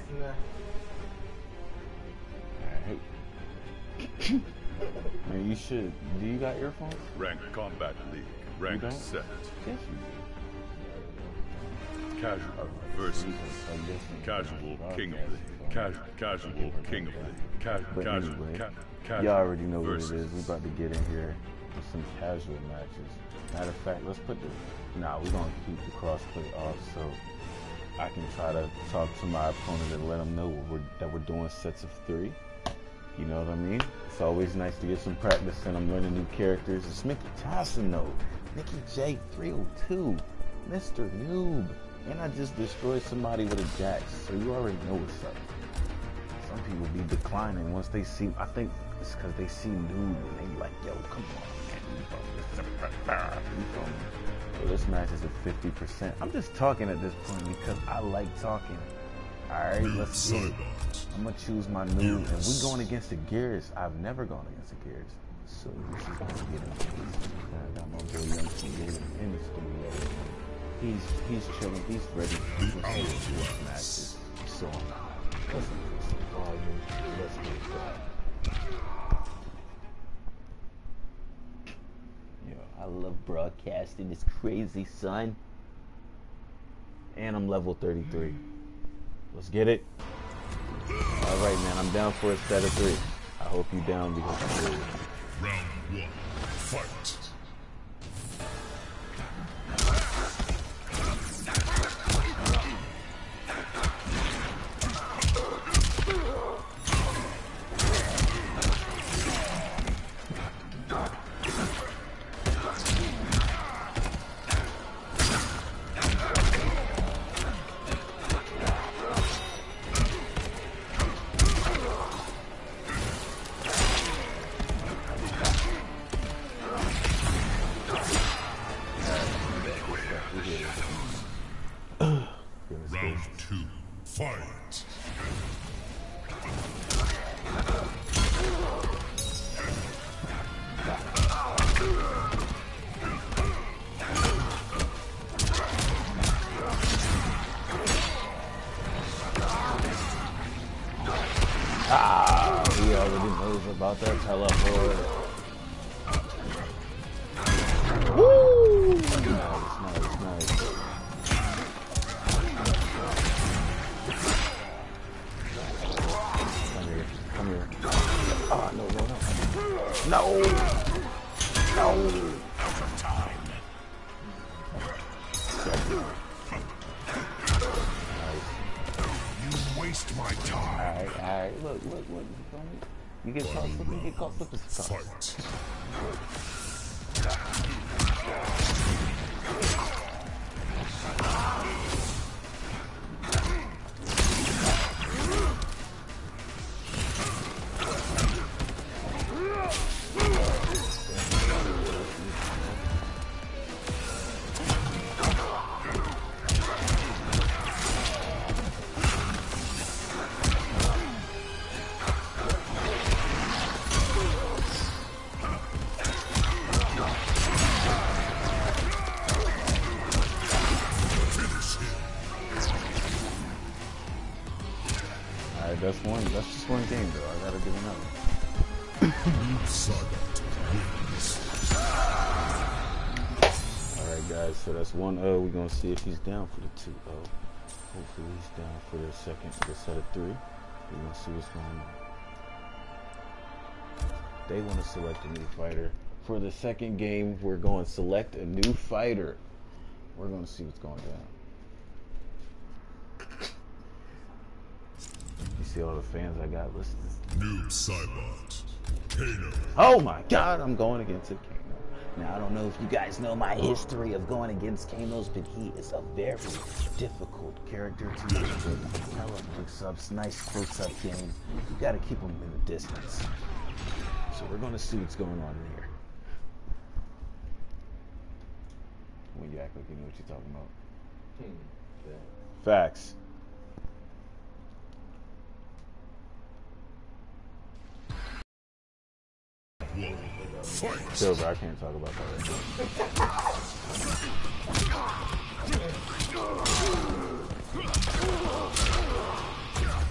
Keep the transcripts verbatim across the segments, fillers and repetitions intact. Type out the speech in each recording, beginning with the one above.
Alright. Man, you should. Do you got earphones? Rank Combat League. Rank set. Yes, you do. Casual versus Casual King of the Casual Casual King of the Casual But Casual anyway, ca casual y'all already know what it versus. is. We about to get in here with some casual matches. Matter of fact, let's put the. Nah, we're gonna keep the crossplay off so I can try to talk to my opponent and let them know what we're, that we're doing sets of three. You know what I mean? It's always nice to get some practice and I'm learning new characters. It's Mickey Tassino, Mickey J three oh two, Mister Noob. And I just destroyed somebody with a Jax, so you already know what's up. Some people be declining once they see, I think it's because they see Noob and they like, yo, come on. You feel me? So this match is at fifty percent. I'm just talking at this point because I like talking. Alright, let's get it. I'm going to choose my Noob, and we're going against the Gears. I've never gone against the Gears. So this is going to get him. I got my boy Young King in the studio. He's he's chilling. He's ready for these matches. So let's increase the volume. Let's get it. Yo, I love broadcasting. It's crazy, son. And I'm level thirty-three. Let's get it. All right, man. I'm down for a set of three. I hope you down because I'm ready. Round one, fight. Round two, fight. Ah, he already knows about that teleport. Woo! Nice, nice, nice. Come here, come here. Oh, no, no, no. No! No! Out of time. You waste my time. Alright, alright. Look, look, look. You get caught slipping, you get caught slipping. Fight. Alright, that's one. That's just one game, though. I gotta do another. Alright, guys. So that's one oh. We're gonna see if he's down for the two oh. Hopefully he's down for the second, the set of three. We're gonna see what's going on. They want to select a new fighter. For the second game, we're going to select a new fighter. We're going to see what's going down. You see all the fans I got listed? Noob Saibot. Kano. Oh my God, I'm going against a Kano. Now, I don't know if you guys know my history of going against Kanos, but he is a very difficult character to use with. Hella mix-ups, nice close-up game. You got to keep him in the distance. So we're going to see what's going on here. When you act like you know what you're talking about. Facts. Fight. Silver, I can't talk about that right now.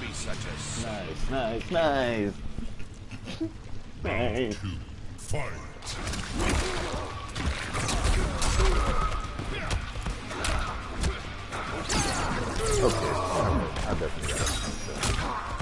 be such a nice, nice, nice. Nice. Two, fight. Okay, alright, I definitely got it.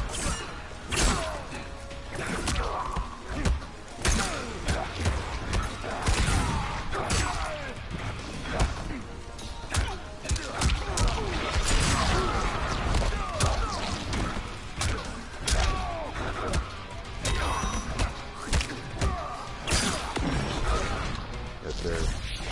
Yes, sir.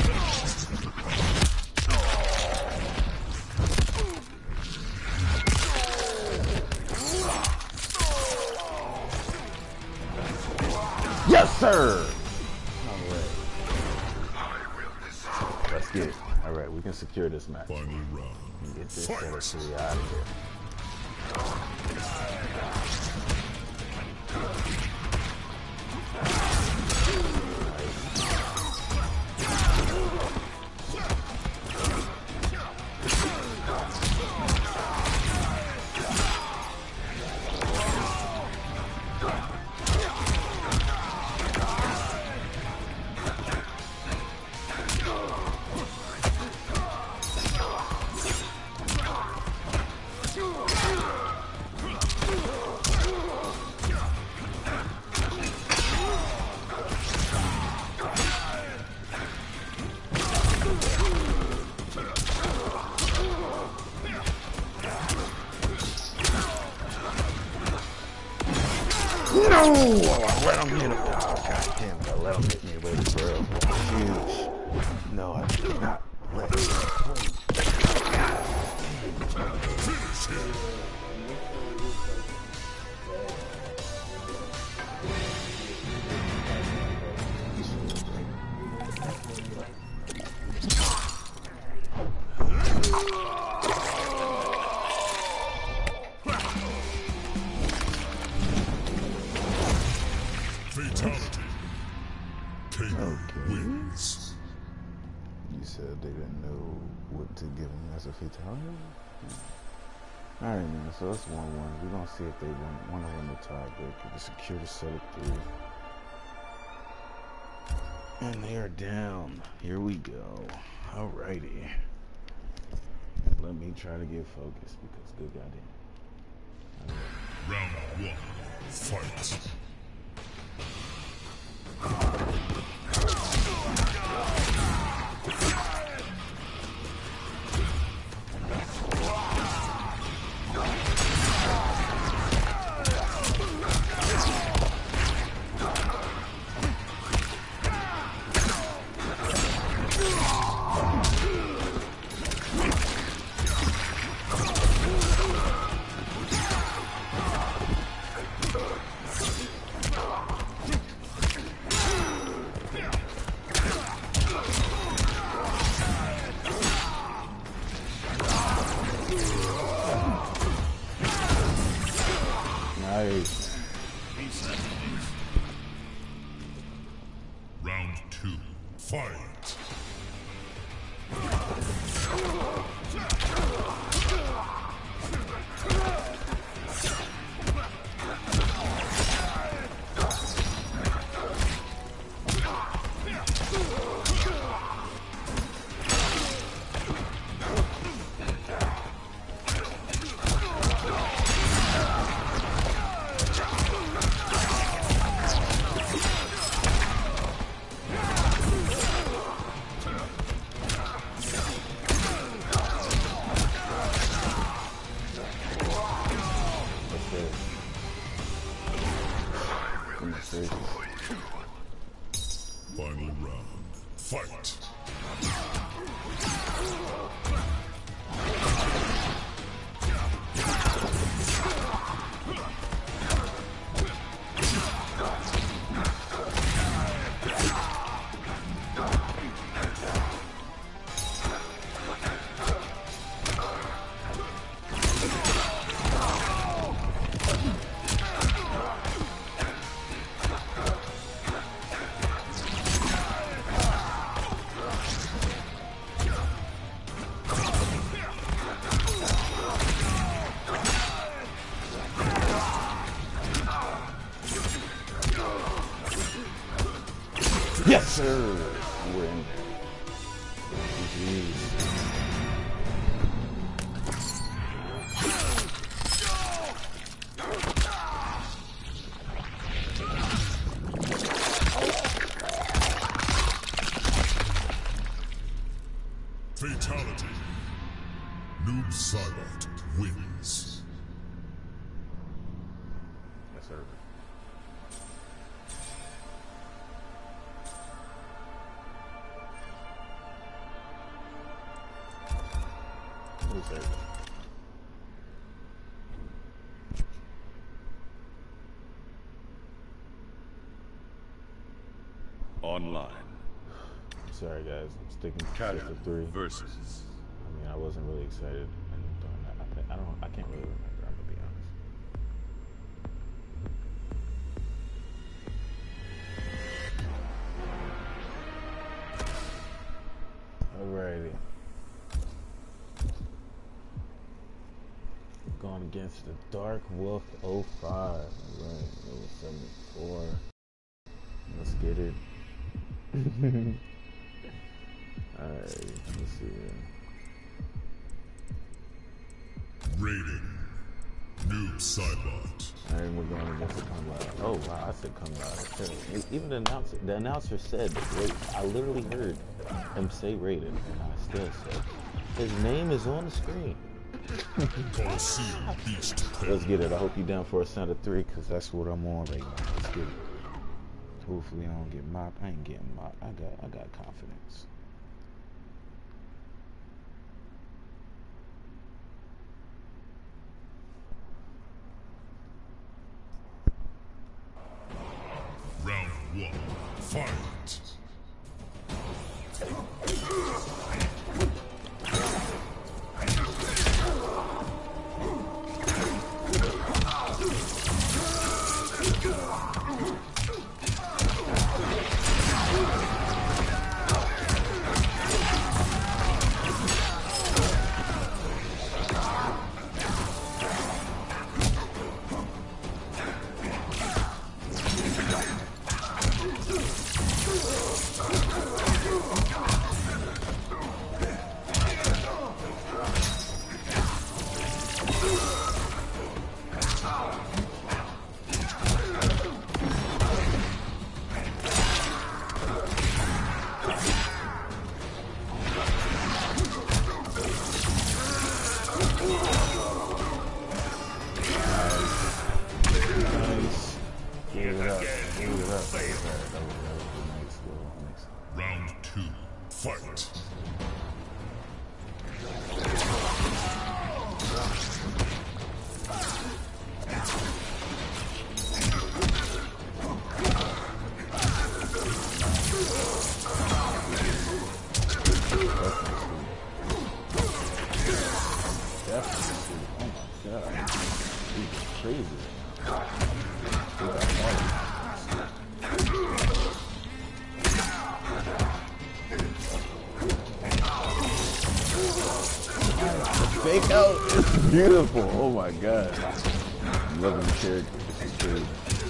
Yes, sir! Alright. Let's get it. Alright, we can secure this match. Final round. And get this Killer three out of here. No! I let him hit him. Oh, God damn it. I let him hit me with the barrel. Huge. No, I did not let him hit Fatality. Kano wins. You said they didn't know what to give him as a fatality? Hmm. Alright, man, so it's one one. We're going to see if they want, want to win the tiebreaker. The security set it through. And they are down. Here we go. Alrighty. Let me try to get focused because good goddamn. Round one. Fight. Nice. Round two. Fight. Final round. Fight. Yes, sir. We're in there. Jeez. Fatality. Noob Saibot wins. Yes, sir. Yes, sir. Online. Sorry, guys. I'm sticking to Casual Sister three. versus. I mean, I wasn't really excited and doing that. I, think, I don't. I can't really remember. I'm gonna be honest. Alrighty. Going against the Dark Wolf oh five. Alright, level seventy-four. Let's get it. Alright, let's see here. Rating. Noob Saibot. Alright, we're going against the Kung Lao. Oh wow, I said Kung Lao. Okay. Even the announcer, the announcer said rate. I literally heard him say rated, and I still said his name is on the screen. Colosseum Beast. Let's get it. I hope you're down for a sound of three, cause that's what I'm on right now. Let's get it. Hopefully I don't get mopped. I ain't getting mopped. I got I got confidence. Round one. Fight. Round two. Fight. Fake out is beautiful. Oh my god. I'm loving the character. This is crazy.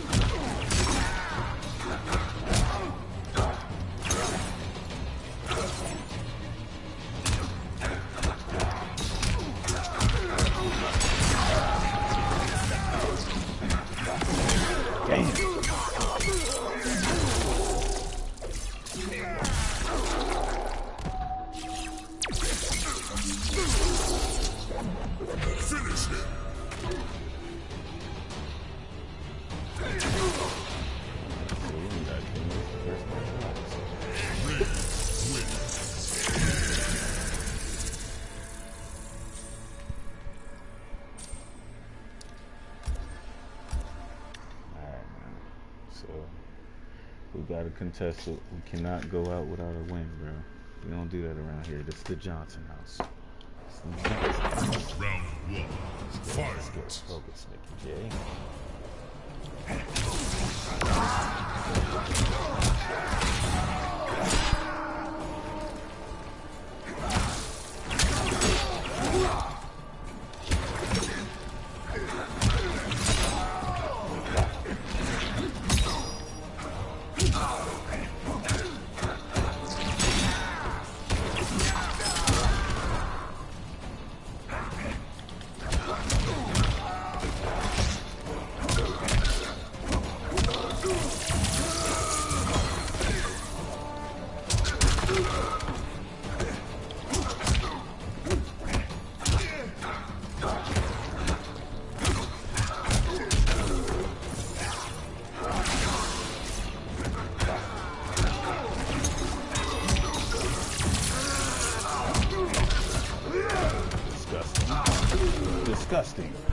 We gotta contest it. We cannot go out without a win, bro. We don't do that around here. This is the Johnson house. It's the Johnson house. Round one. Fight. Let's get focused, Mickey J.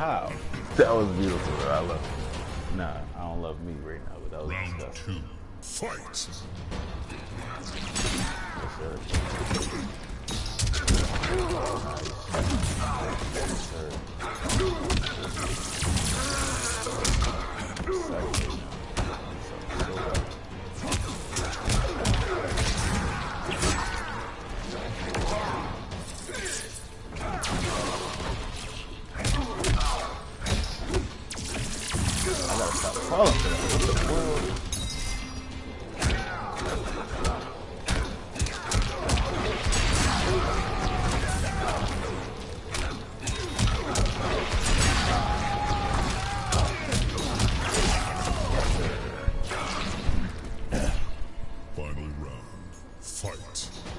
How? That was beautiful. Bro. I love it. Nah, I don't love me right now, but that was Round disgusting. two, fight! Yes, sir. I gotta stop falling for that. What the world? Final round, fight!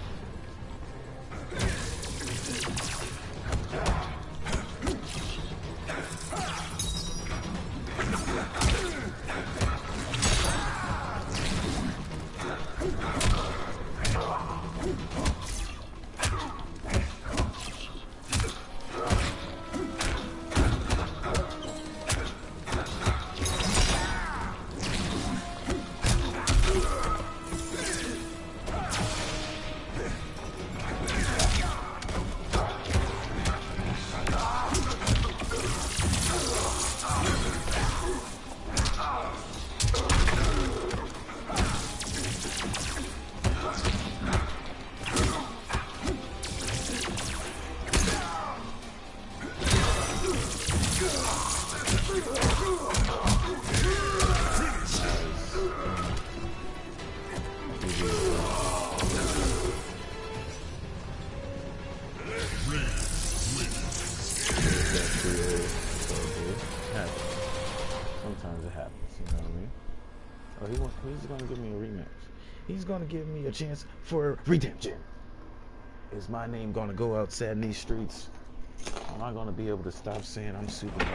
Sometimes it happens, you know what I mean? Oh, he want, he's gonna give me a rematch. He's gonna give me a chance for redemption. Is my name gonna go outside in these streets? Am I gonna be able to stop saying I'm Superman?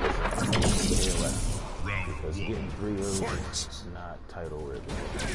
Because getting three early is not title worthy.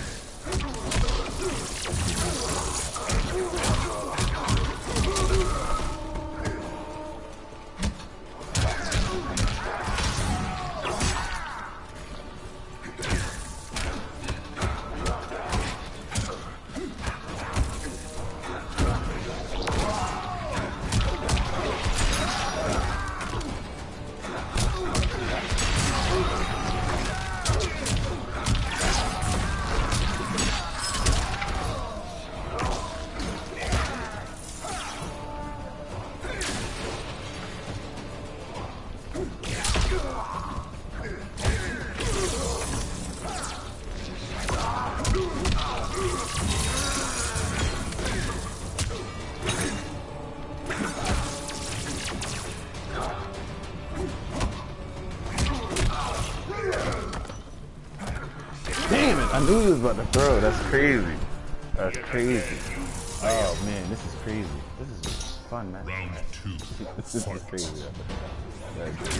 Damn it! I knew he was about to throw. That's crazy. That's crazy. Oh man, this is crazy. This is fun, man. Round two, This is fight! crazy. That's crazy.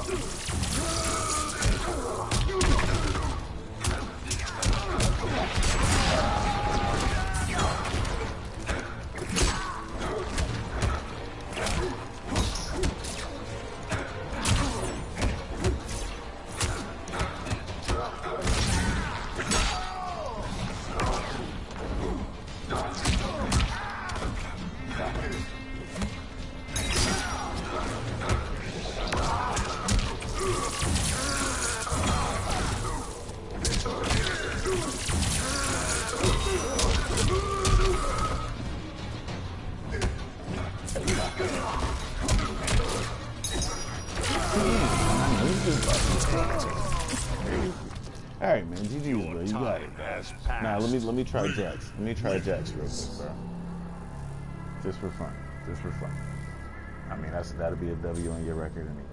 All right, man. G G, bro. You got it, bro. Nah, let me let me try Jax. Let me try Jax real quick, bro. Just for fun. Just for fun. I mean, that's that'll be a W on your record anyway.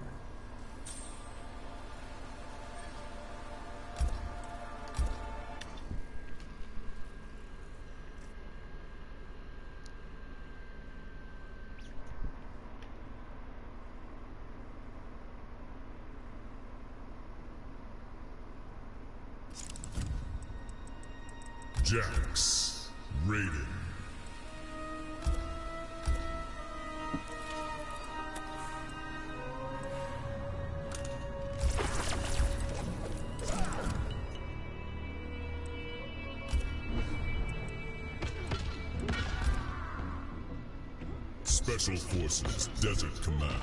Jax, Raiden. Special Forces Desert Command.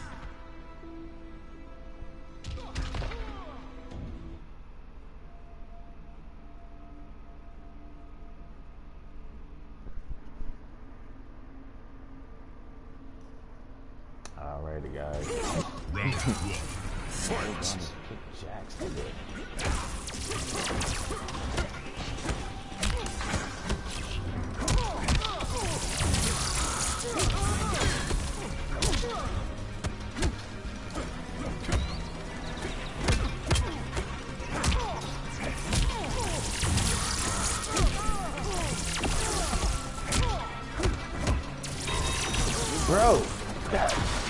Alrighty, guys. Round one. Fight! Jax to it. Bro, that.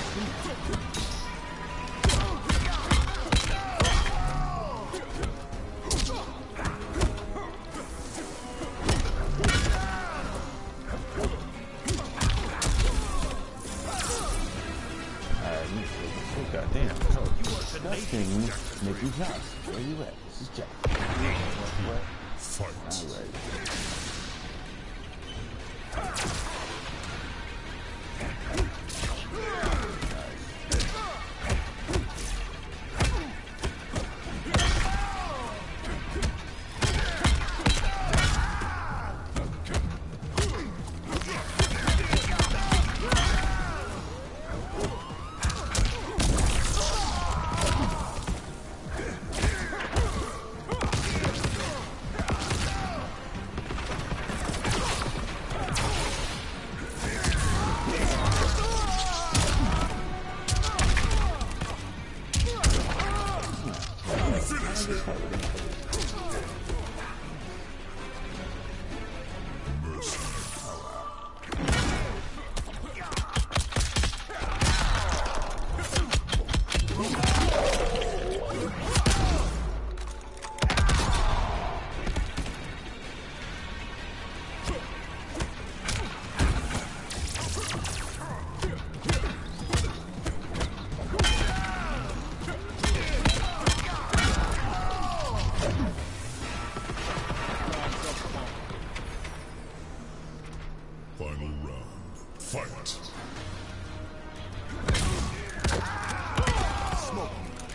Goddamn. That thing make you Jax. Where you at? This is Jax. What? Fight. Alright. Final round. Fight! Smoke.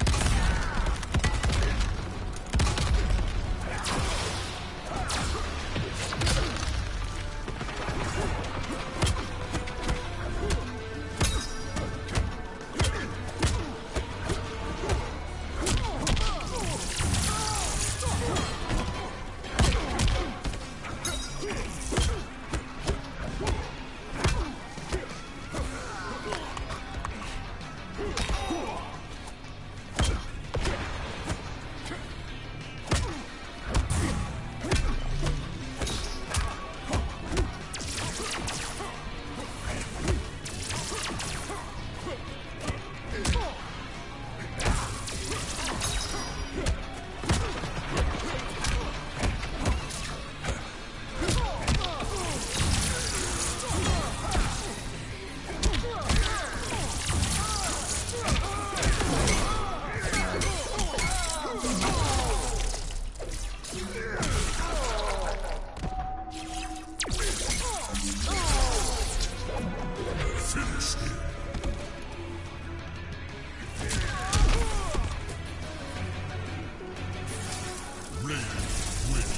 Finish him. Raiden wins.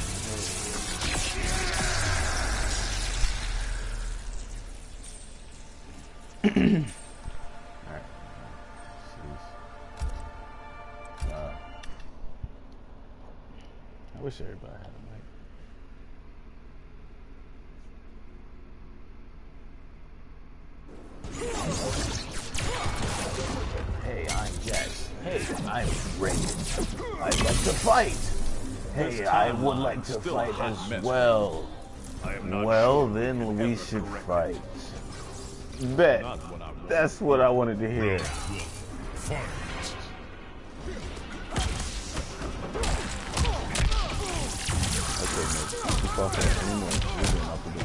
Alright. Wow. I wish everybody had a mic. Hey, I'm Jax. Hey, I'm Raiden. I'd like to fight. Hey, I would like to fight as well. Well, then we should fight. Bet. That's what I wanted to hear. Fight! Okay, mate. Keep off that anymore. We're getting off the door.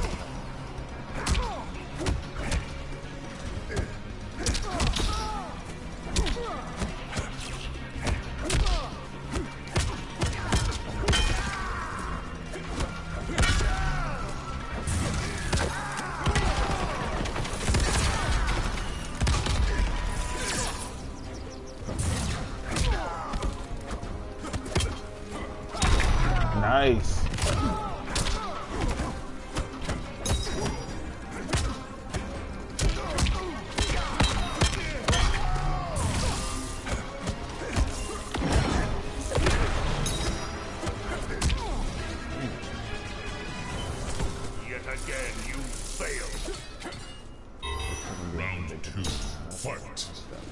Nice. Yet again, you fail. Round two, fight.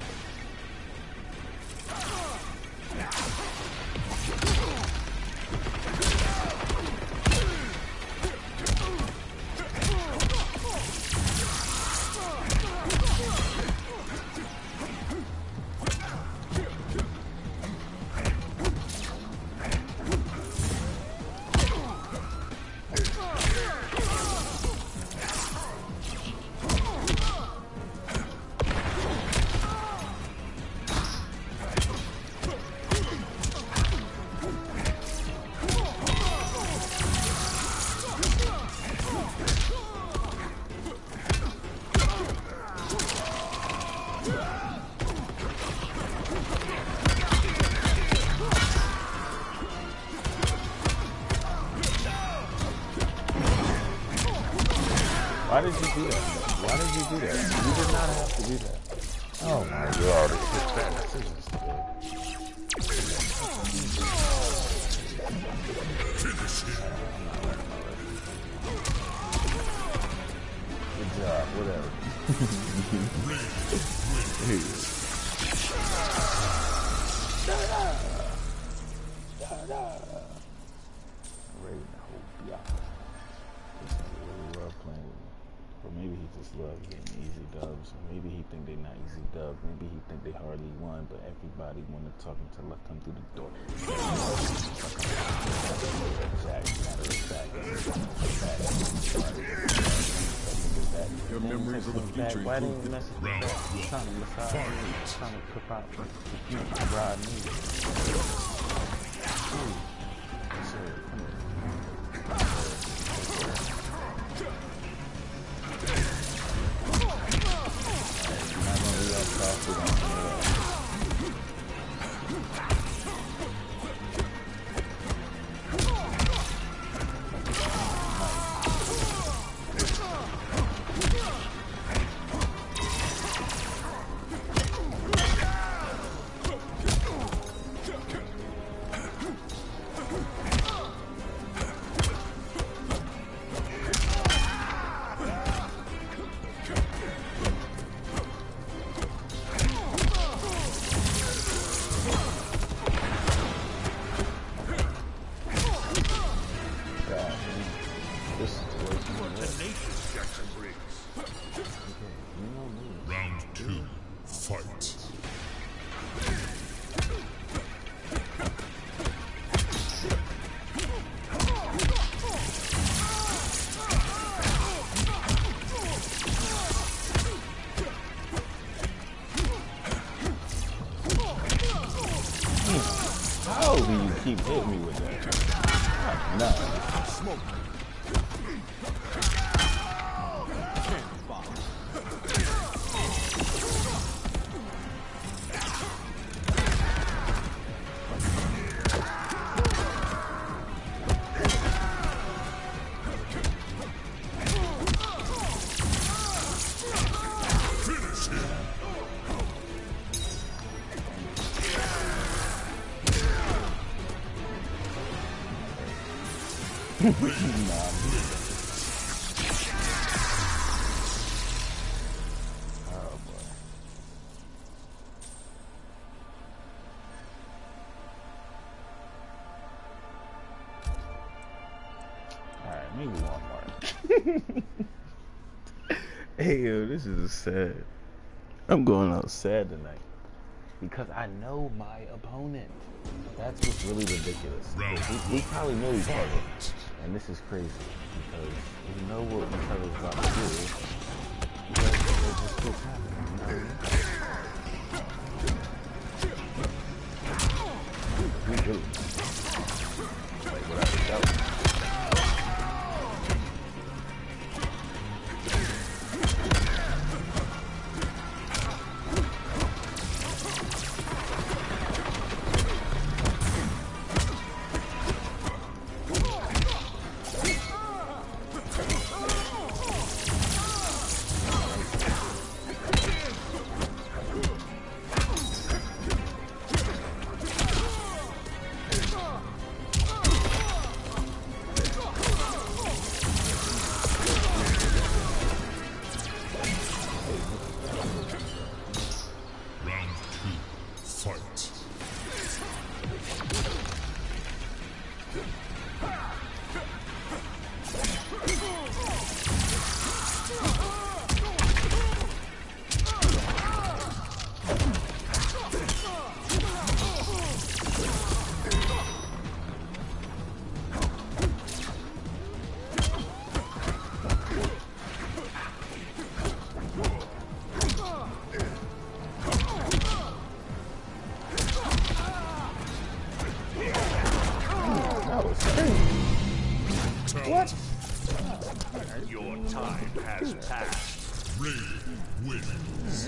Why did you do that? Why did you do that? You did not have to do that. Oh my god, it's just bad decisions today. Good job, whatever. Raiden, I hope y'all. Really love playing with me. Or maybe he just loves getting easy dubs. Or maybe he think they not easy dubs. Maybe he think they hardly won, but everybody want to talk until I come through the door. Your memories of the future Why didn't include you message me back? I'm trying to massage me. I'm trying to cook out the future bride me. Sir, come here. Round two, fight. How do you keep hitting me with that? No. Smoke. Nah, oh boy. Alright, maybe one more. Hey yo, this is sad. I'm going out sad tonight. Because I know my opponent. That's what's really ridiculous. We, we probably know each other. And this is crazy. Because we know what each other's about to do. Because it just keeps happening. You know what I mean? We do. Like whatever else. What? Your time has passed. Ray wins.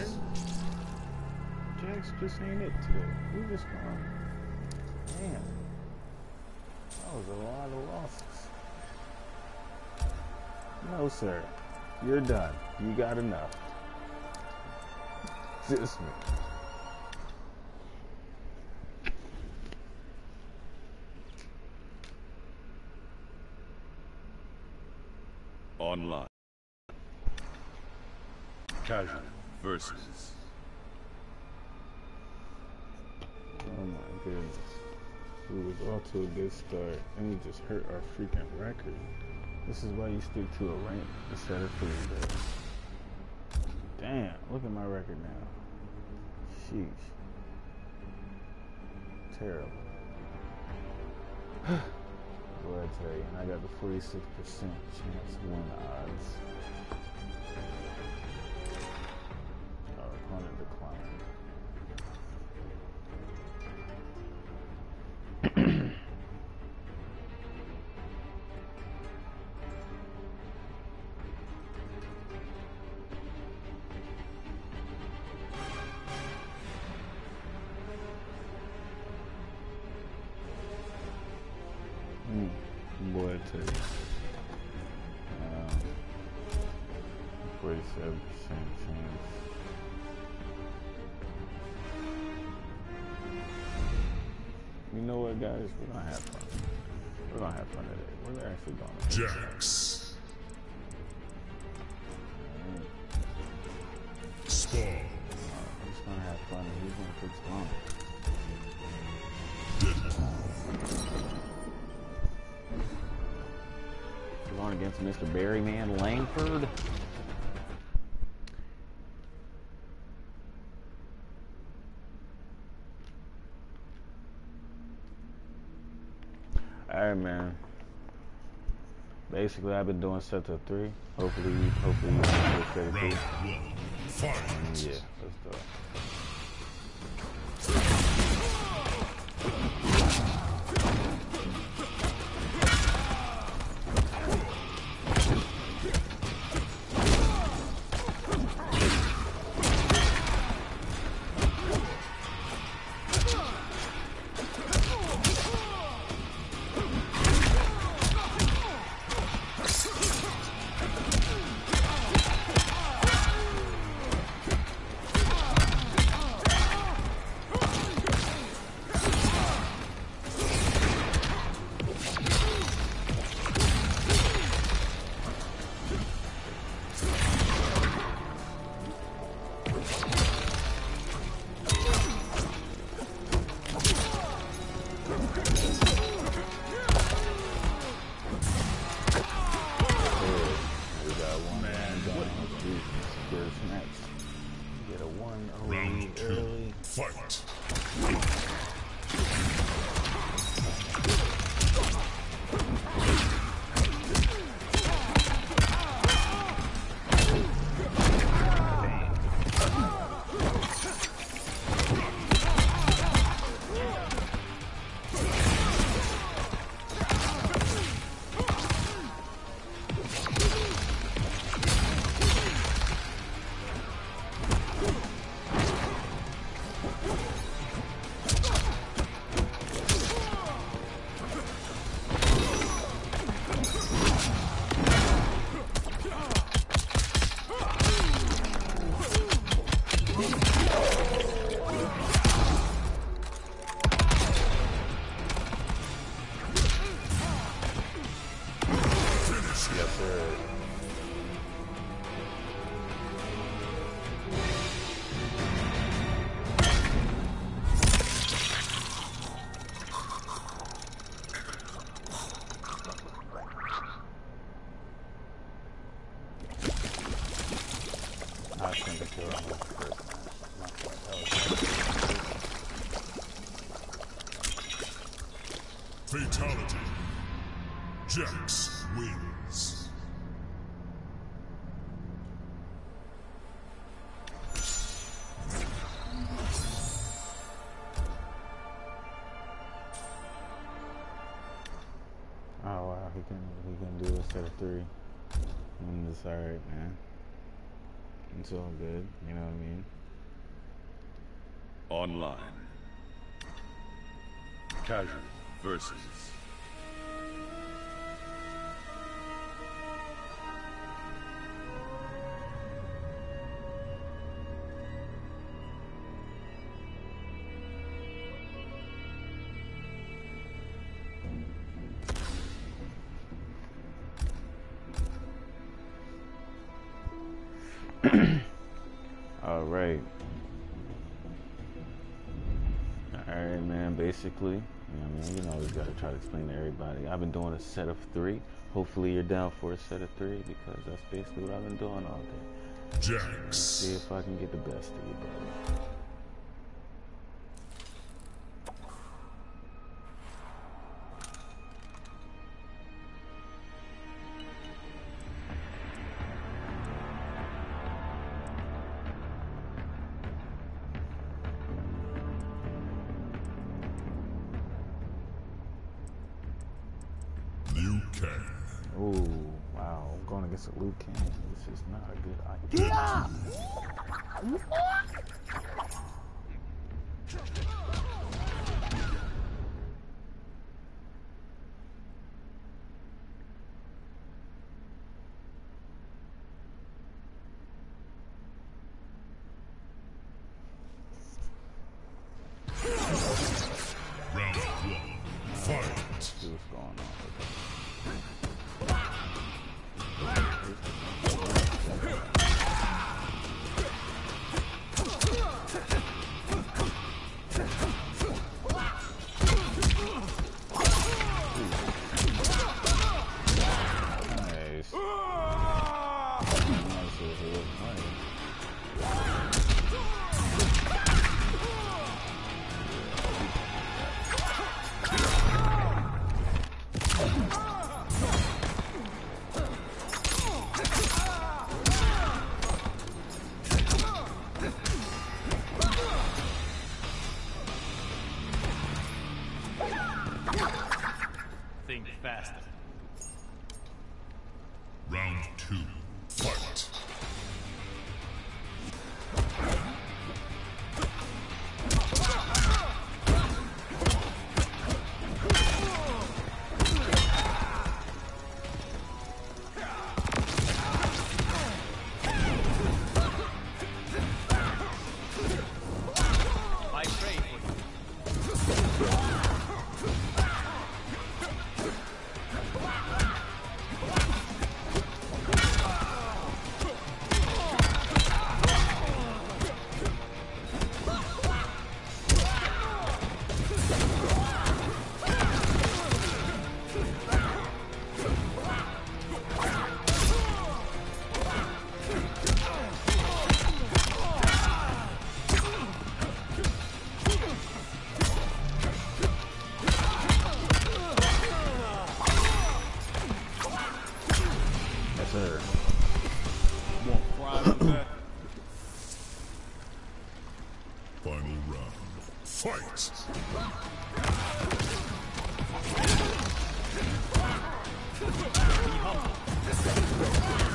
Jax just ain't it today. We just gone. Damn. That was a lot of losses. No, sir. You're done. You got enough. Just me. Online. Casual versus. Oh my goodness. We was off to a good start and we just hurt our freaking record. This is why you stick to a rank instead of three days. Damn, look at my record now. Sheesh. Terrible. What I tell you, and I got the forty-six percent chance win odds. Our opponent declined. Mm, boy, I tell you. Um, forty-seven percent chance. You know what, guys? We're gonna have fun. We're gonna have fun today. We're actually gonna. Jax. Spawn. I'm just gonna have fun. He's gonna fix fun. Going against Mister Berryman Langford. Alright, man. Basically, I've been doing set to three. Hopefully, hopefully you can get set to three. Fight. Yeah, let's do it. Round two. Fight. Fatality. Jax wins. Oh wow, he can he can do a set of three. And it's alright, man. It's all good, you know what I mean? Online. Casual versus. All right. All right, man. Basically, you know what I mean? You know, always got to try to explain to everybody. I've been doing a set of three. Hopefully, you're down for a set of three because that's basically what I've been doing all day. Jax. See if I can get the best of you, brother. Liu Kang. Oh, wow. I'm going against a Liu Kang. This is not a good idea. Round one. Fight. See what's going on with this. Nice. Nice as it looks like. Think faster. Round two. Fight. I pray for you. Yes, sir. More crime than that. Final round. Fight. Be humble.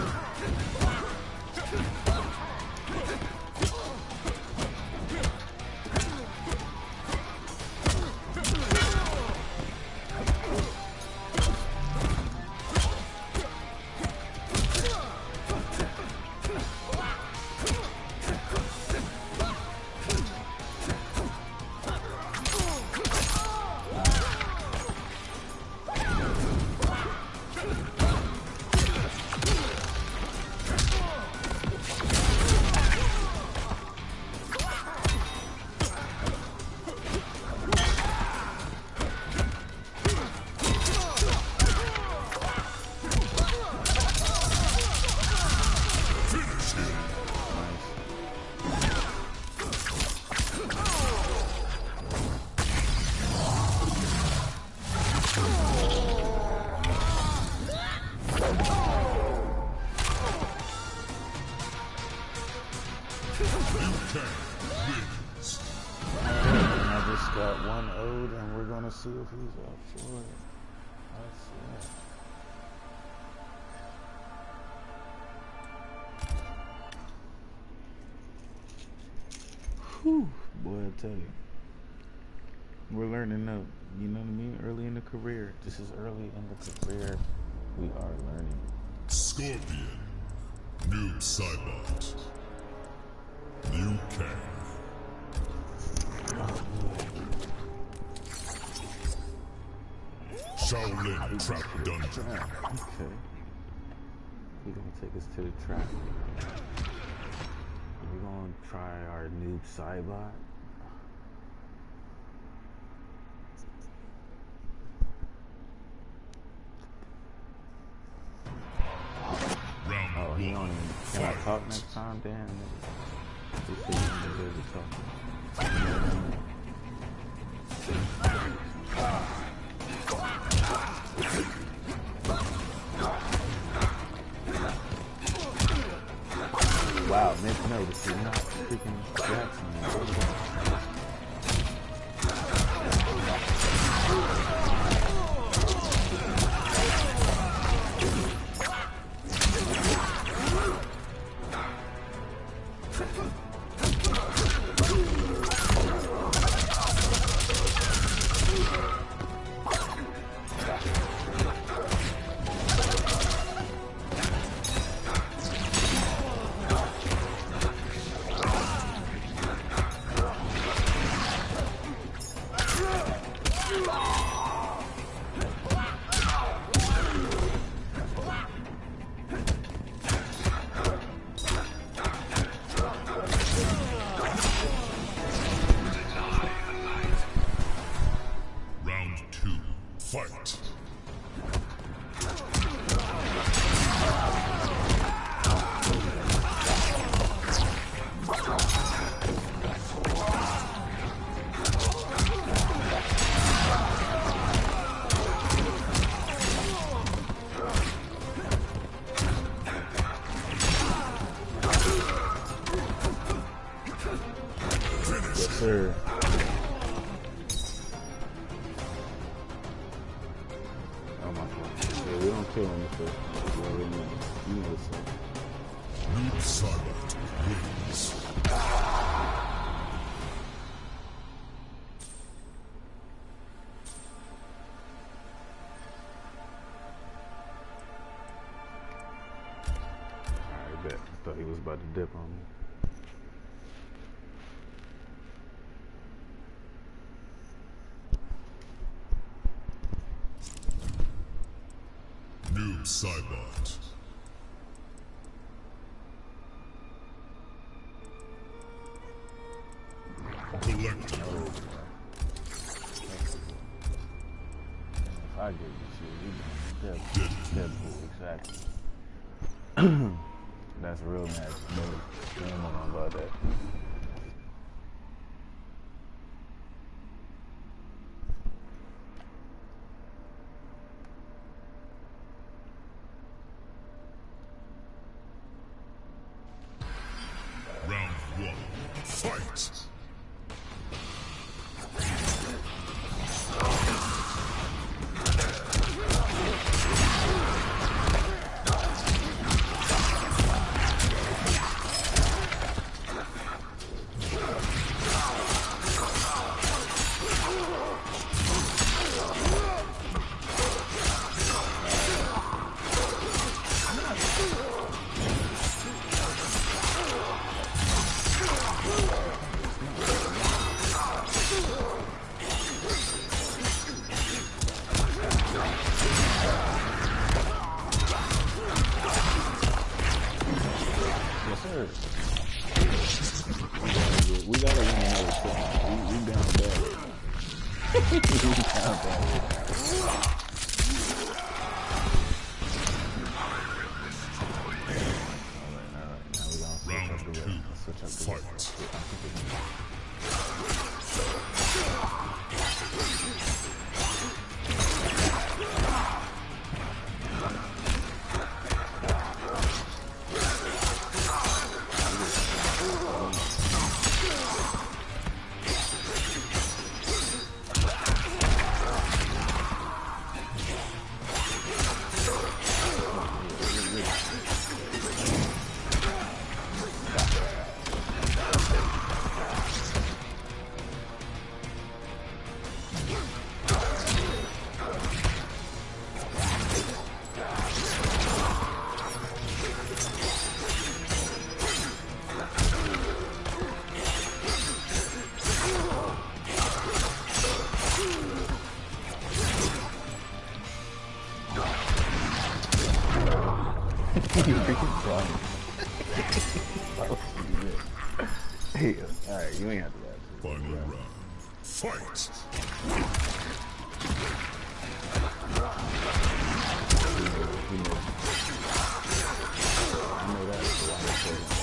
Finish him. Liu Kang wins. And I just got one ode, and we're gonna see if he's up for it. Whew, boy, I tell you. We're learning though, you know what I mean? Early in the career. This is early in the career. We are learning. Scorpion. Noob Saibot. Liu Kang. Shaolin Trap Dungeon. Okay. We're gonna take us to the trap. We're gonna try our Noob Saibot. Oh, he on. Can I talk next time? Damn. He said he wasn't good at talking. Wow, Nick, no, this is not freaking Jackson. Fight! Yes, sir. We don't kill him first. We already know. You know what's up. Noob Saibot wins. Alright, bet. I thought he was about to dip on me. Noob Saibot. Collector. If I get this shit, you done. Deadpool, exactly. That's a real magic move. You don't know nothing about that. Round one. Fight! You freaking funny. Oh, shit. Hey, alright, you ain't have to laugh. Final round. Fight! I know that, so I'm saying.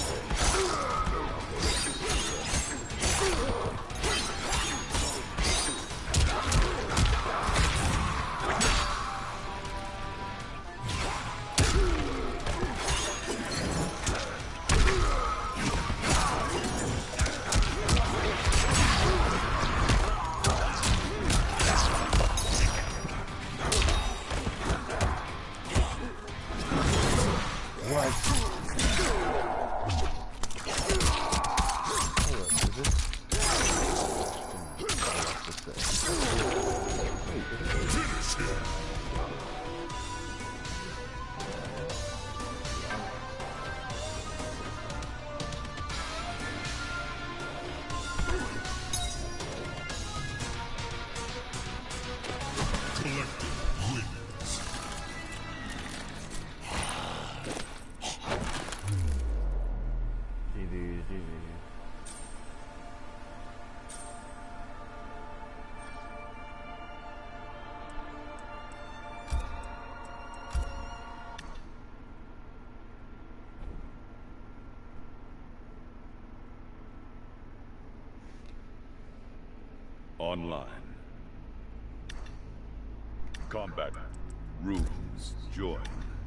Online. Combat. Rules. Join.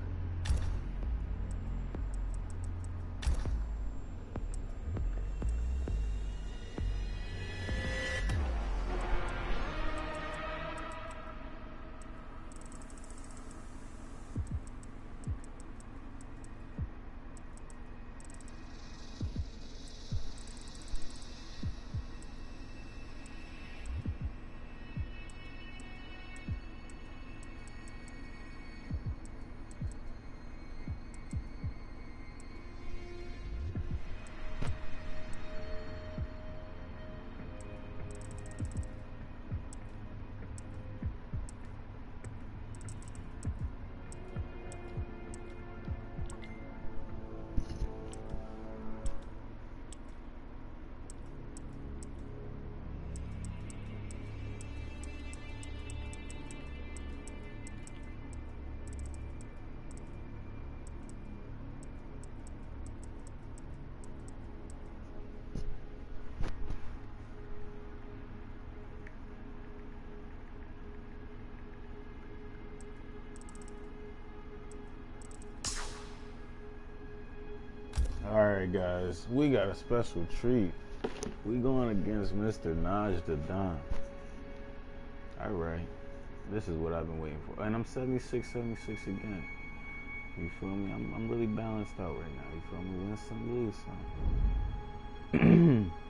Alright guys, we got a special treat. We going against Mister Naj the Don. Alright. This is what I've been waiting for. And I'm seventy-six seventy-six again. You feel me? I'm, I'm really balanced out right now. You feel me? Win some, lose some.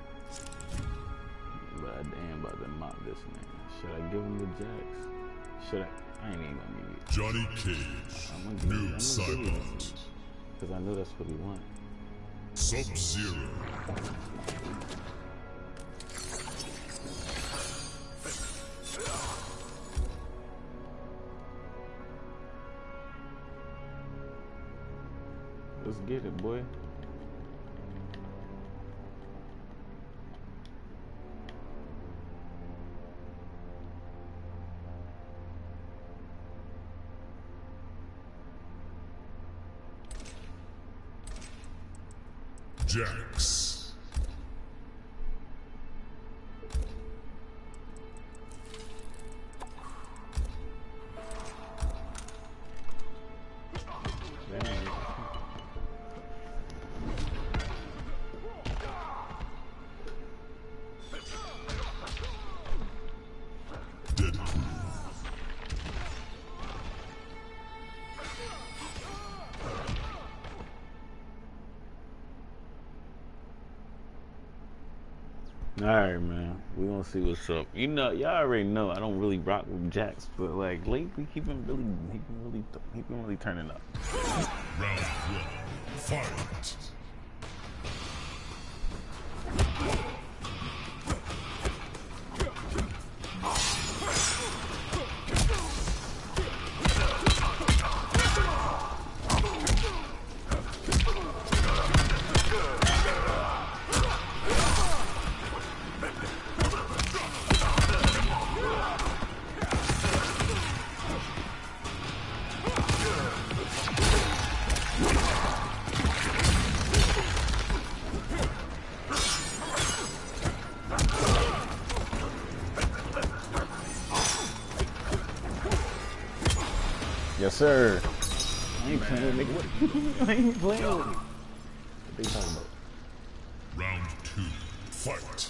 But I damn about to mop this man. Should I give him the jacks? Should I? I ain't even gonna give you. Johnny Cage. I'm gonna give you. New Cybot. Because I know that's what he wants. Sub-Zero. Let's get it, boy. Jax. Alright, man. We gonna see what's up. You know, y'all already know I don't really rock with Jax, but like lately he been really, he been really, he been really turning up. Round one, fight. Yes, sir. I ain't playing with nigga. What? I ain't playing with him. What they talking about? Round two. Fight.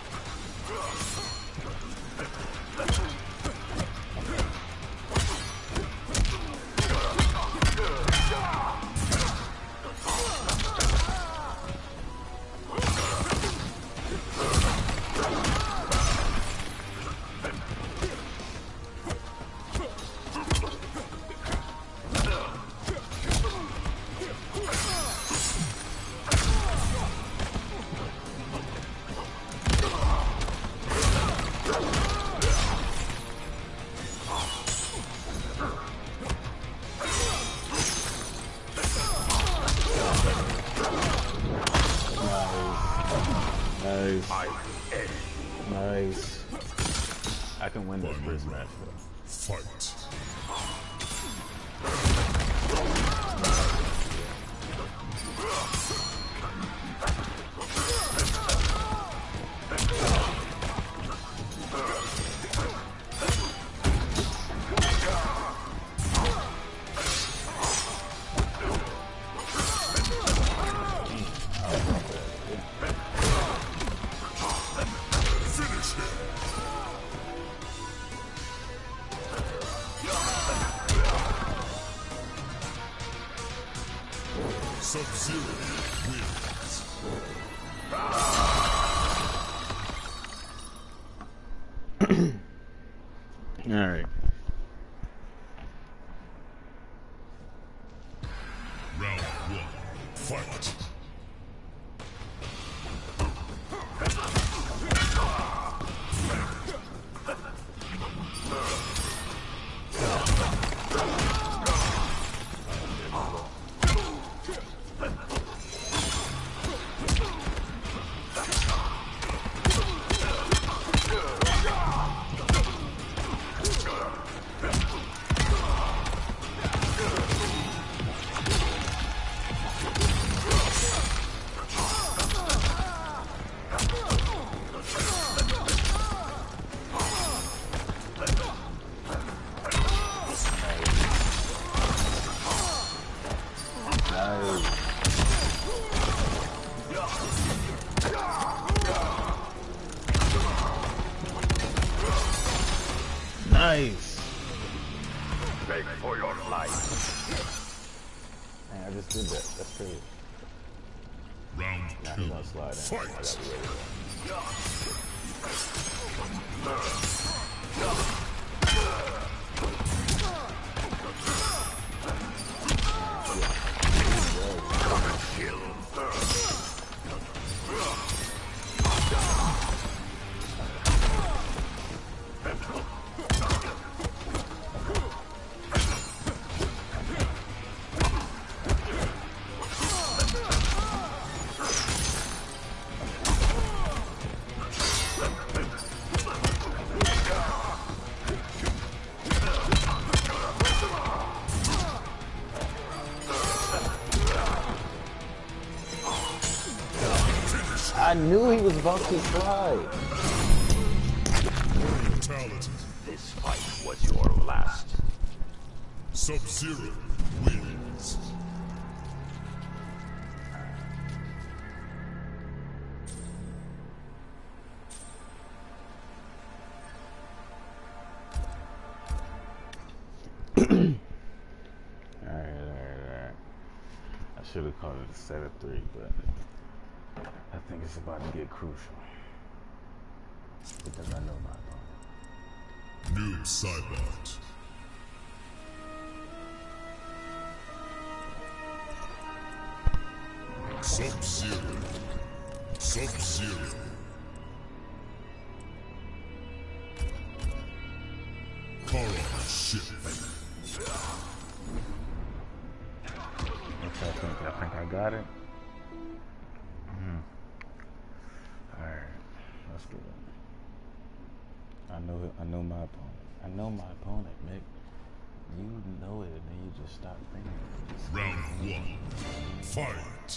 Nice. Nice. I can win this first match though. Fight. Sub-Zero wins. All right. Round one. Fight. Nice. Beg for your life. Man, I just did that. That's crazy. Round Now two. he's gonna slide in. I gotta Fight. be ready I knew he was about to slide. Brutality. This fight was your last. Sub-Zero wins. Alright, alright, alright. I should have called it a seven three, but I think it's about to get crucial. Because I know my opponent. Noob Saibot. Sub-Zero. Sub-Zero. Kara Ship. What's I think? I think I got it. Mm. Alright, let's get it. I know it, I know my opponent. I know my opponent, Mick. You know it, and then you just stop thinking. Just Round one. Fight.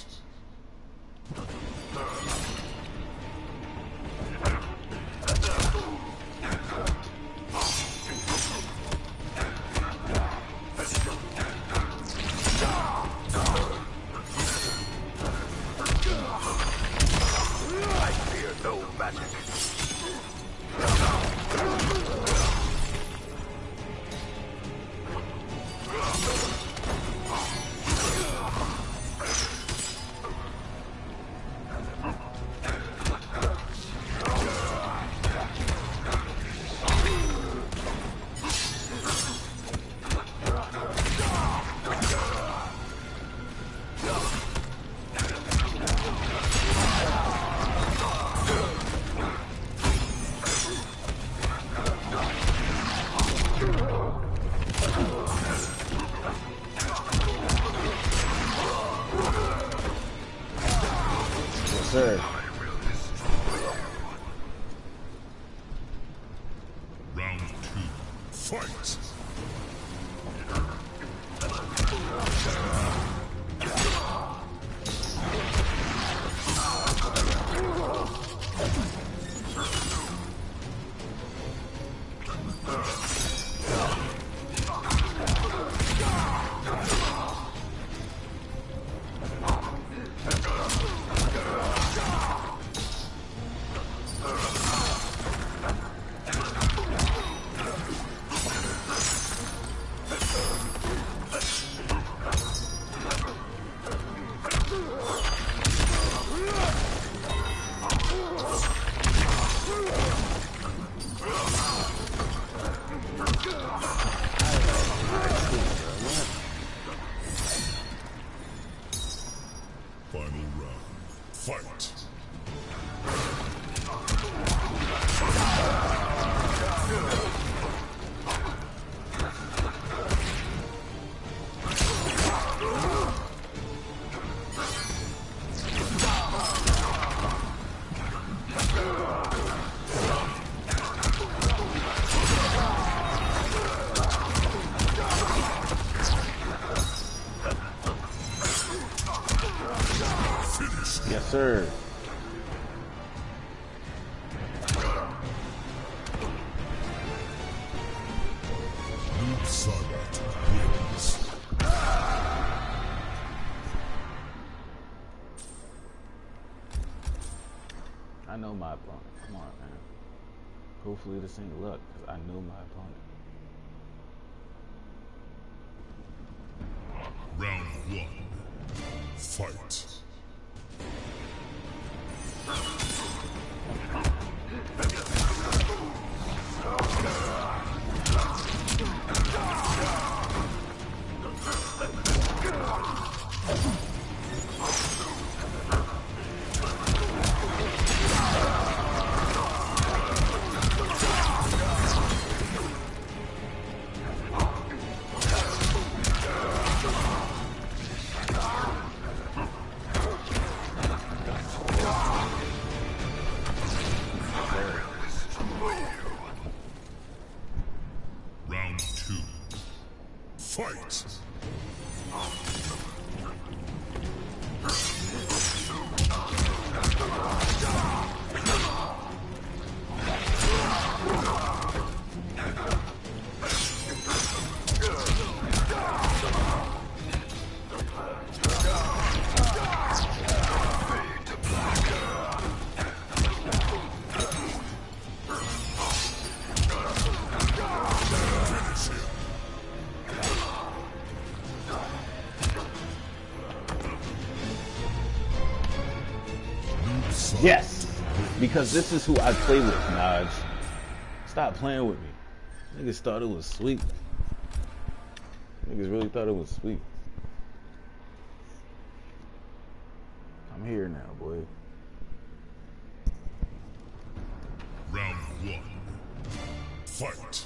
Yes, sir. Round two. Fight! Final round. Fight! Yes, sir. Noob Saibot wins. I know my opponent. Come on, man. Hopefully this ain't luck, because I know my opponent. Round one. Fight! Round two. Fight! Yes! Because this is who I play with, Naj. Stop playing with me. Niggas thought it was sweet. Niggas really thought it was sweet. I'm here now, boy. Round one. Fight!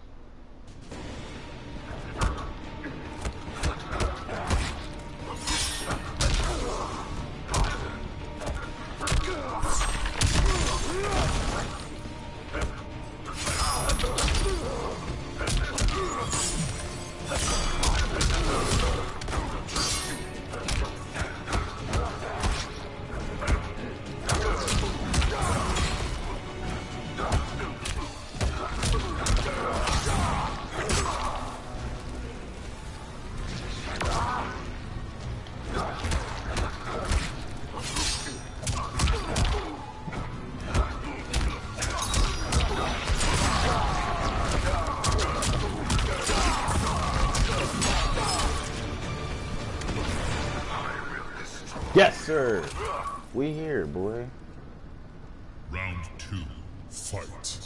Yes, sir. We here, boy. Round two. Fight!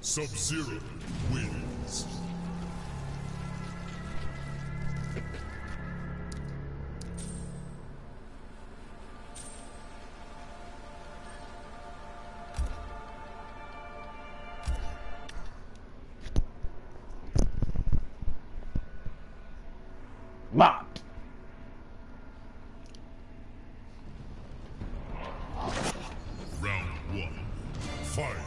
Sub-Zero wins. Mopped. Round one. Fight.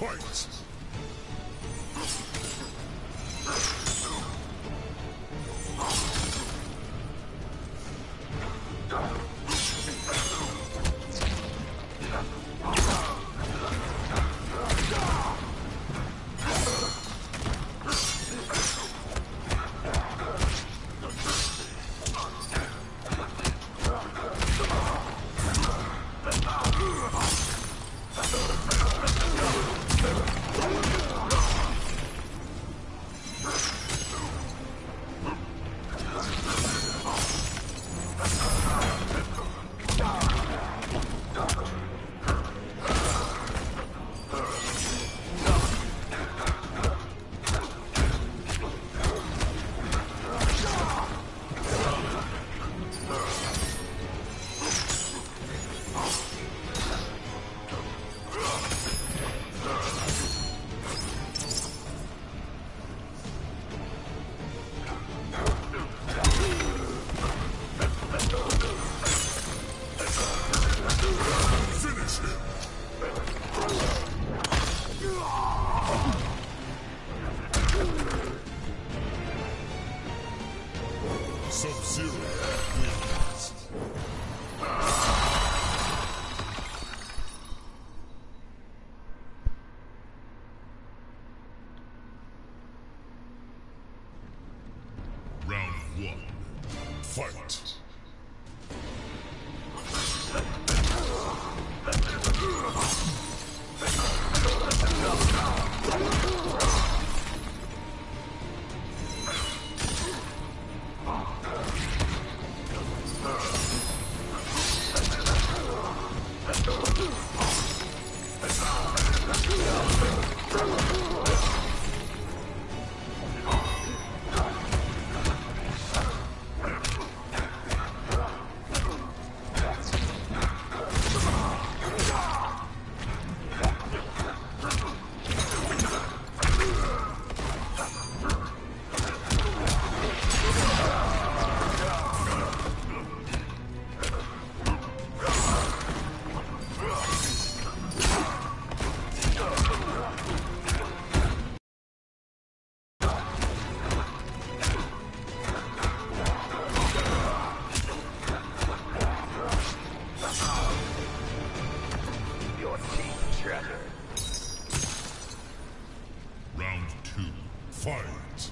Fight! Sub-Zero wins. Round one. Fight. Your teeth shattered. Round two. Fight.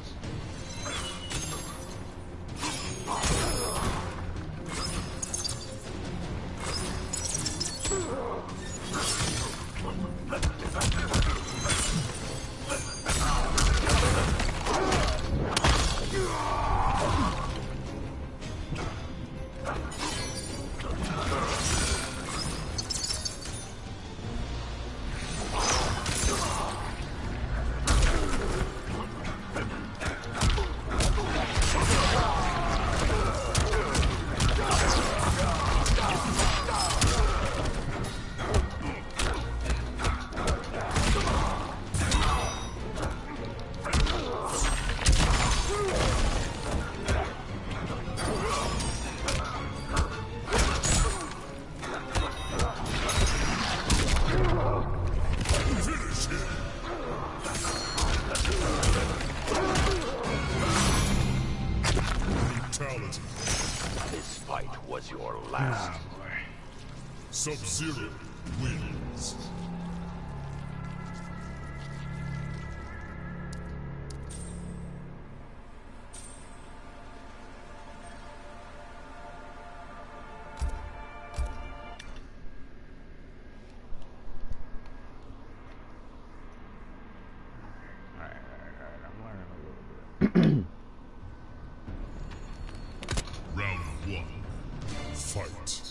Brutality. This fight was your last. Sub-Zero wins. Alright, alright, alright. I'm learning a little bit. Round one. Fight.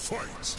Fight!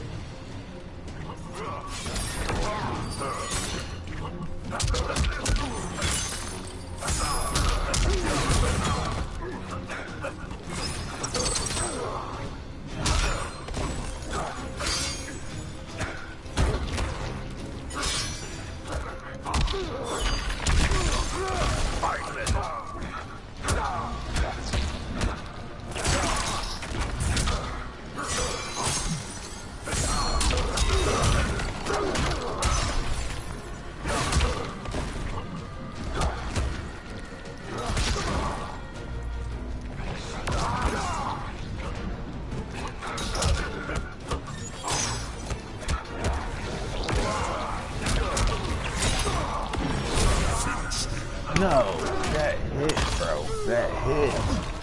No, that hit, bro. That hit.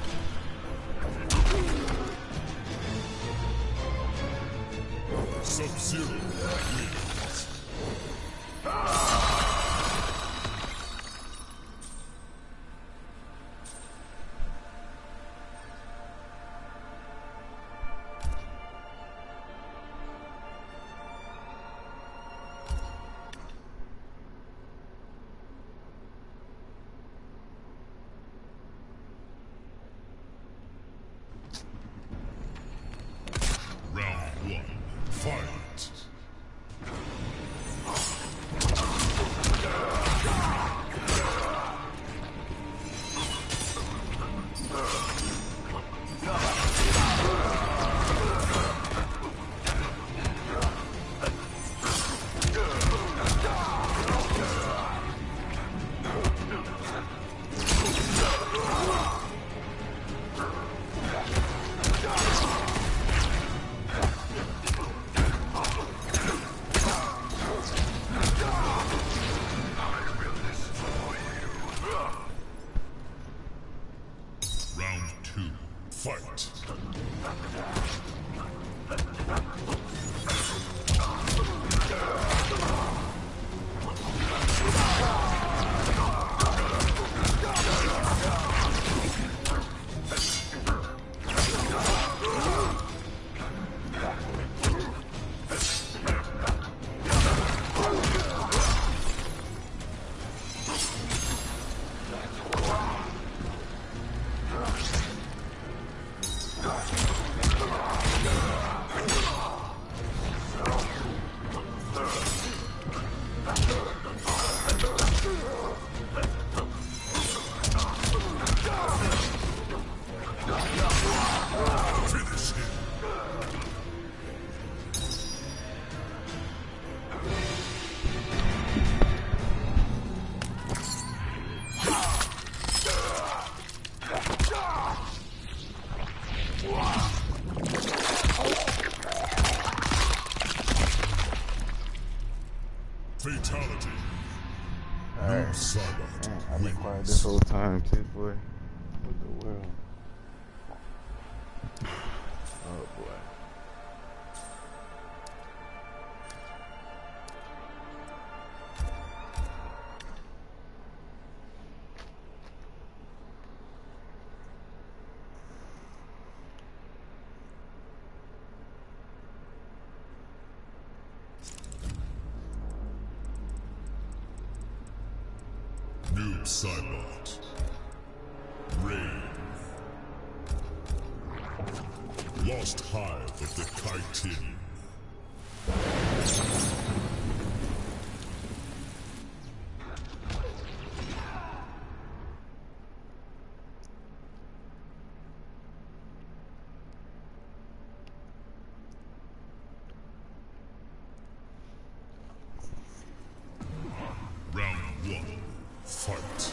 Sub-Zero wins. Round one, fight! Round two, fight! Finish him! Fatality. Alright. Noob Saibot Damn, I've been quiet wins. this whole time too, boy. What the world? Oh boy. Noob Saibot. Rain. Lost Hive of the Kaitini. Round one, fight.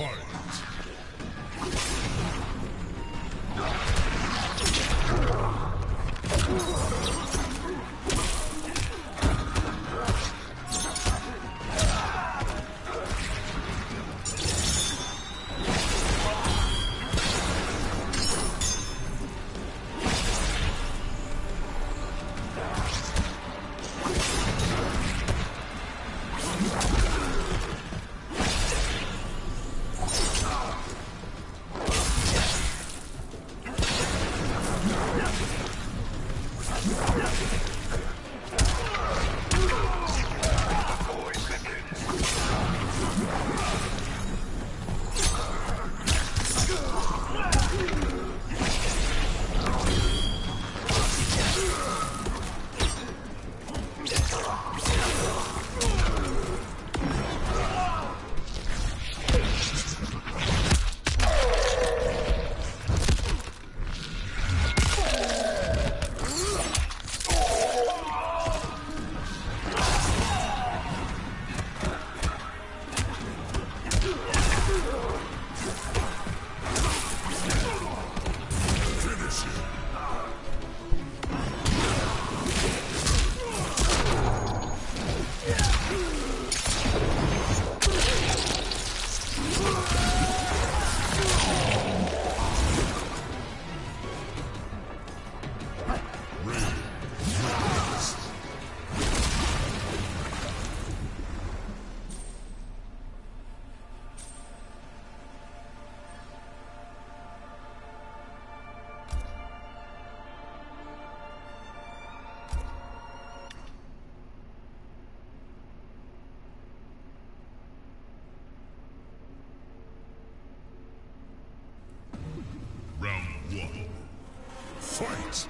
Round one. Fight!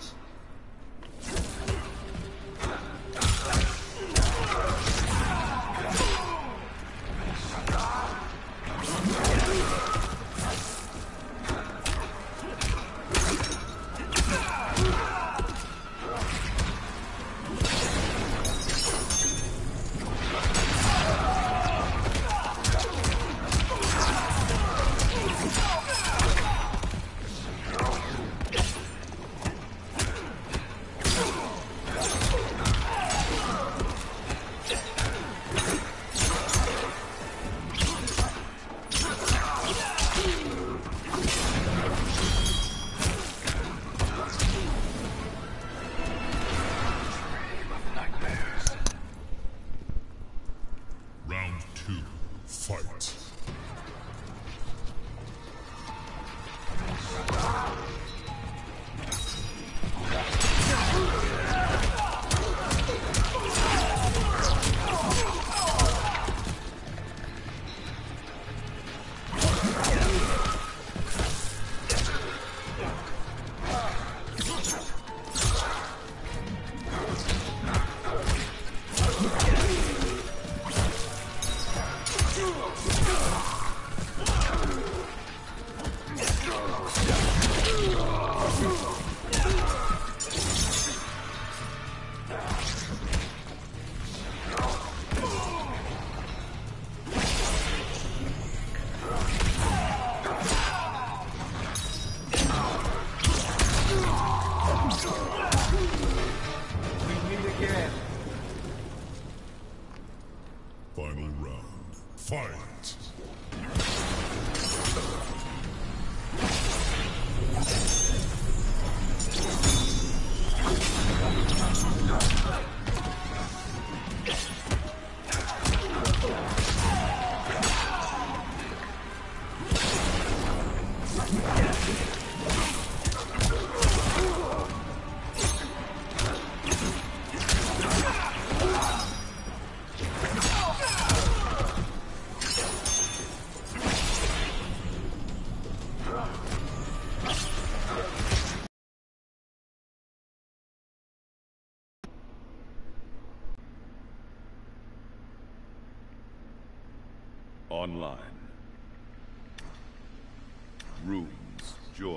Round two. Fight! Final round. Fight! Online. Rooms join.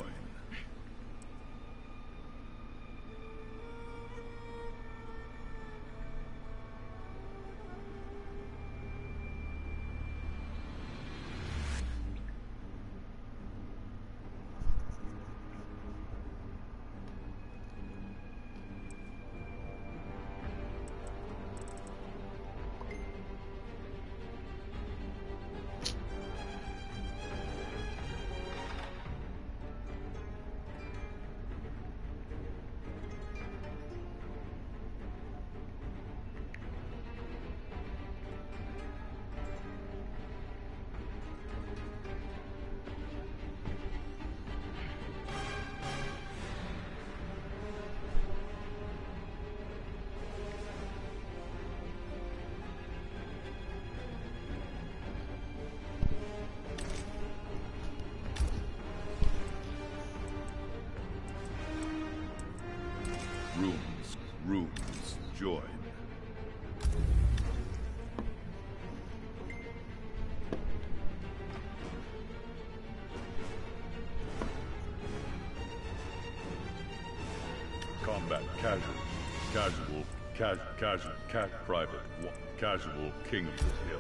join. Combat casual, casual, ca casual, cat private, wa- casual king of the hill.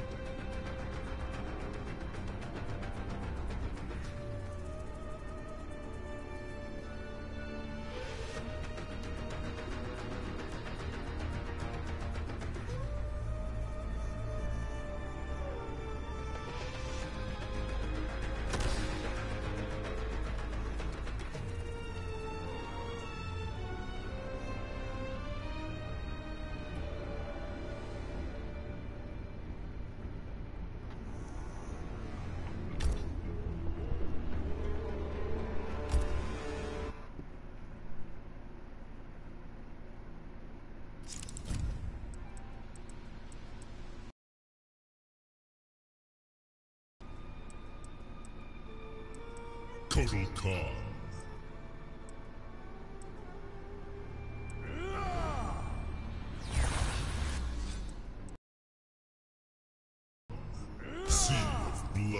Kotal Khan. Sea of Blood.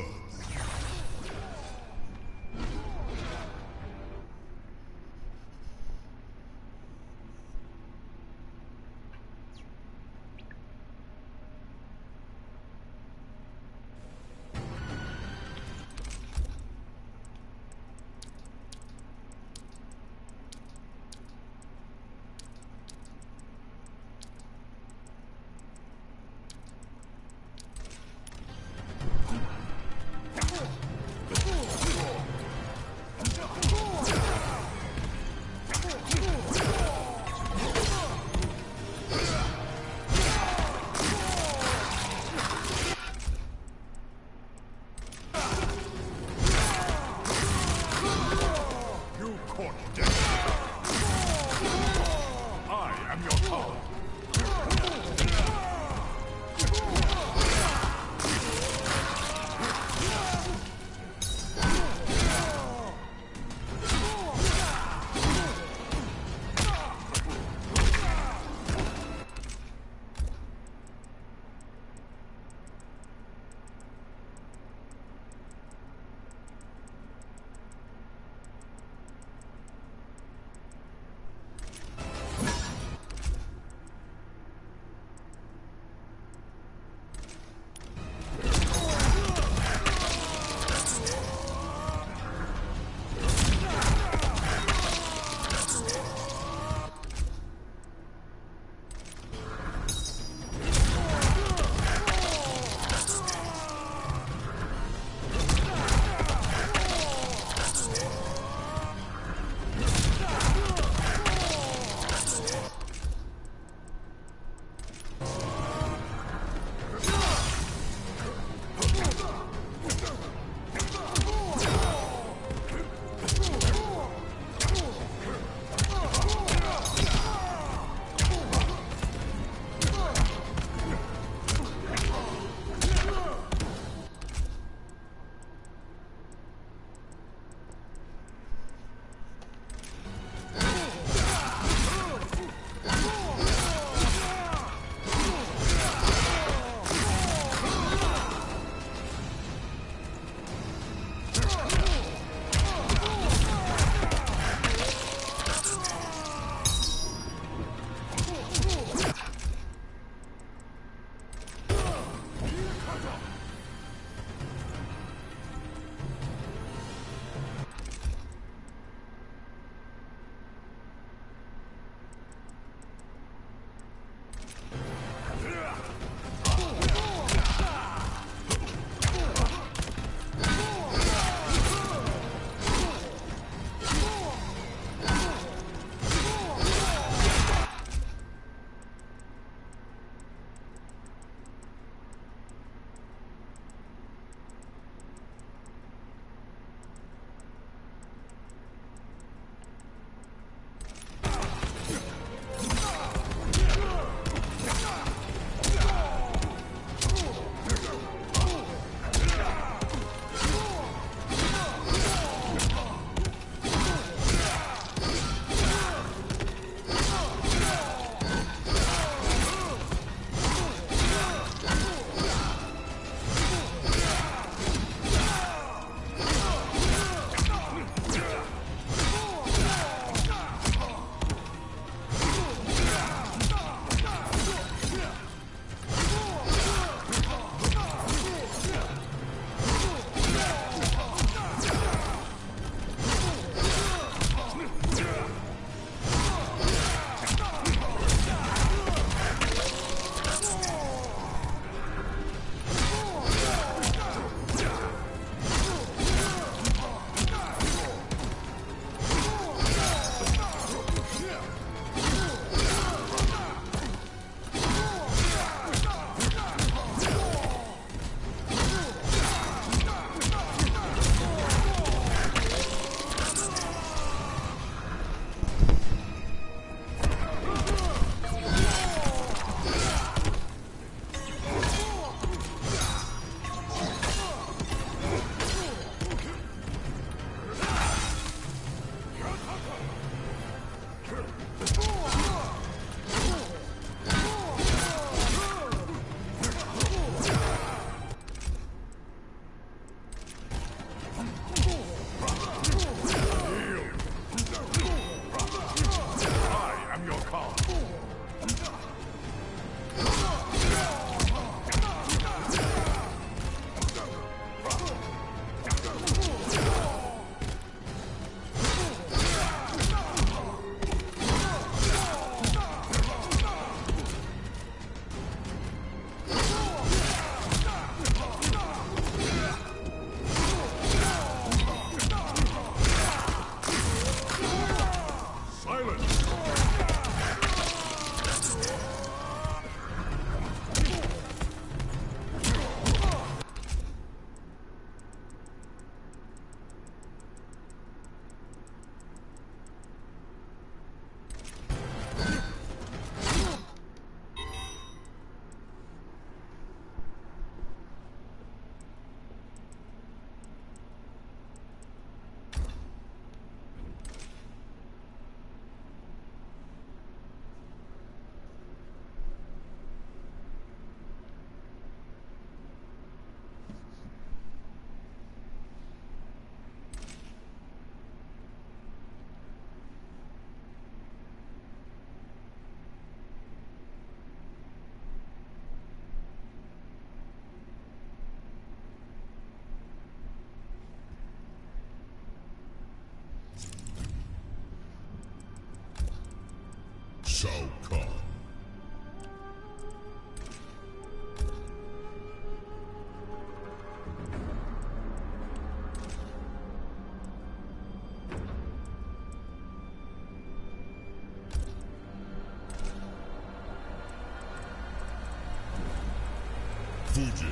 Fujin.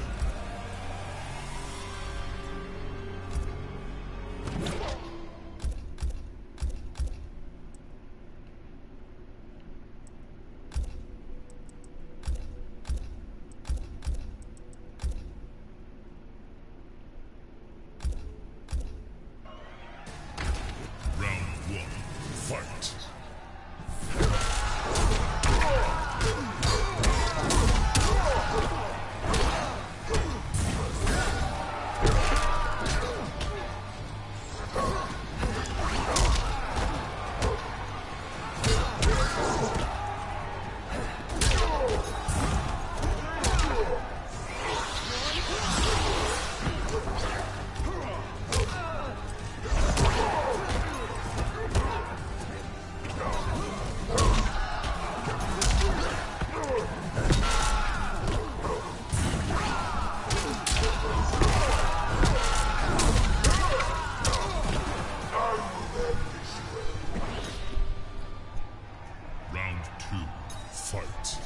Round one, fight. Round two, fight.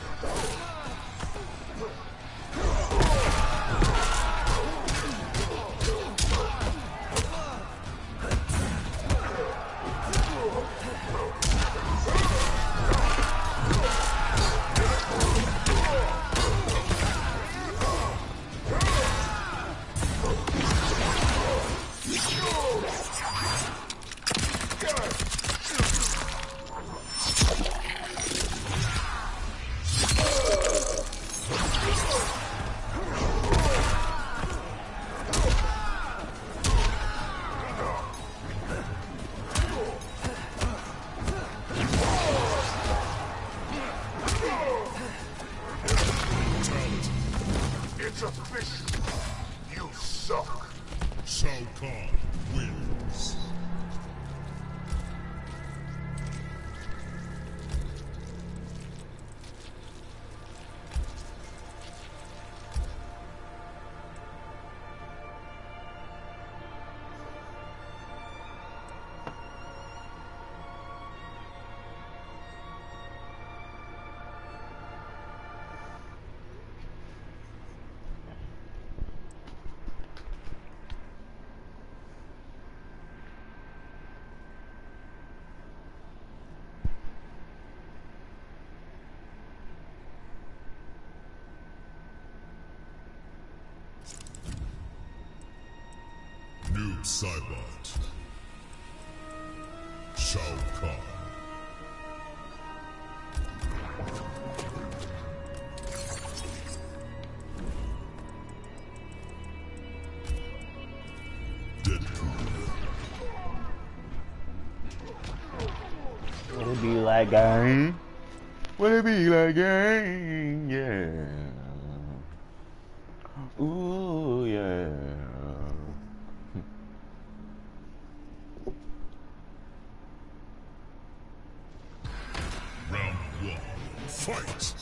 It's official. You suck. Shao Kahn wins. Noob Saibot. Shao Kahn. Deadpool. Would it be like gang? Would it be like gang? Yeah. Ooh, yeah. Round one, fight.